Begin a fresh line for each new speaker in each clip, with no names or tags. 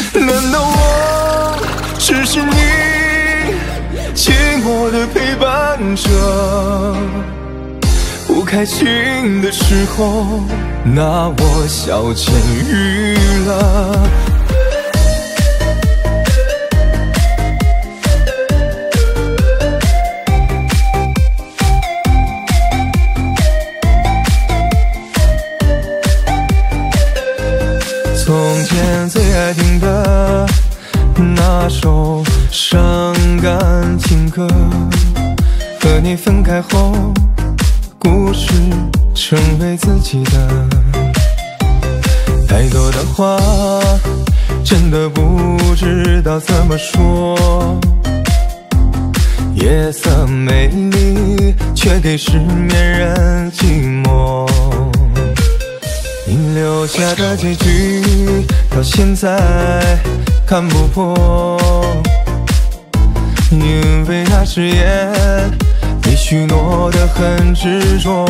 难道我只是你寂寞的陪伴者？不开心的时候，拿我消遣娱乐。从前最爱听的那首伤感情歌，和你分开后，故事成为自己的。太多的话，真的不知道怎么说。夜色美丽，却给失眠人寂寞。你留下的结局，到现在看不破，因为那誓言你许诺的很执着。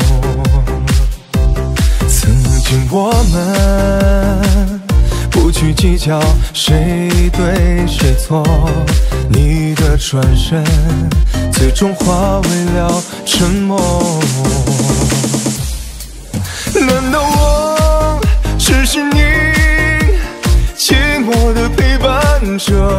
曾经我们不去计较谁对谁错，你的转身最终化为了沉默。难道我只是你寂寞的陪伴者？